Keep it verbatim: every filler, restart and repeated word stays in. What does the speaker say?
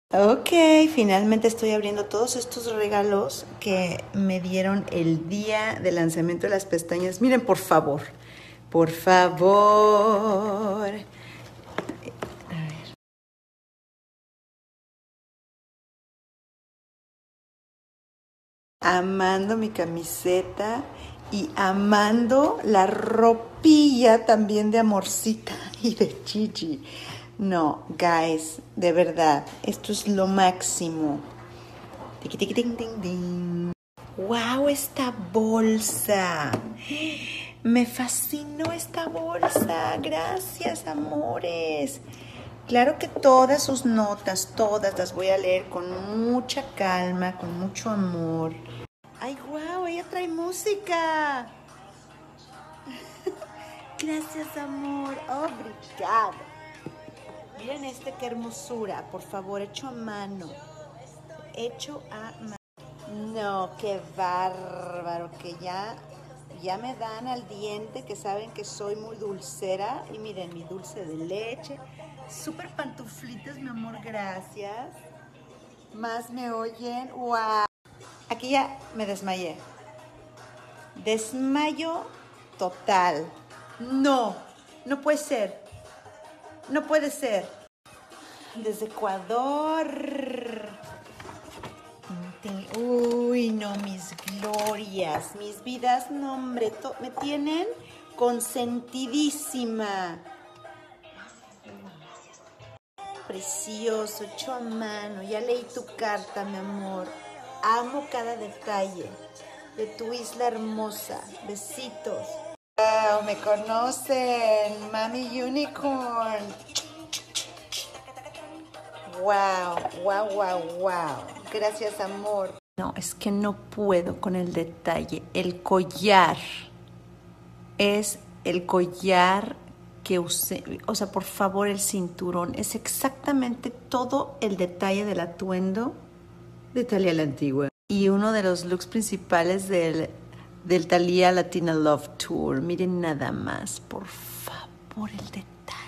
Ok, finalmente estoy abriendo todos estos regalos que me dieron el día del lanzamiento de las pestañas. Miren, por favor, por favor. A ver. Amando mi camiseta y amando la ropilla también de Amorcita y de Gigi. No, guys, de verdad, esto es lo máximo. Tiki, tiki, ting, ting, ting. ¡Wow! Esta bolsa. Me fascinó esta bolsa. Gracias, amores. Claro que todas sus notas, todas las voy a leer con mucha calma, con mucho amor. ¡Ay, wow! Ella trae música. Gracias, amor. Obrigado. Miren este, qué hermosura. Por favor, hecho a mano. Hecho a mano. No, qué bárbaro, que ya, ya me dan al diente, que saben que soy muy dulcera. Y miren, mi dulce de leche. Súper pantuflitas, mi amor, gracias. Más me oyen. ¡Wow! Aquí ya me desmayé. Desmayo total. No, no puede ser. No puede ser. Desde Ecuador. Uy, no, mis glorias, mis vidas, no, hombre, me tienen consentidísima. Precioso, hecho a mano. Ya leí tu carta, mi amor. Amo cada detalle de tu isla hermosa. Besitos. Wow, me conocen, Mami Unicorn. Wow, wow, wow, wow. Gracias, amor. No, es que no puedo con el detalle. El collar es el collar que usé. O sea, por favor, el cinturón. Es exactamente todo el detalle del atuendo de Thalía la Antigua. Y uno de los looks principales del, del Thalía Latina Love Tour. Miren nada más, por favor, el detalle.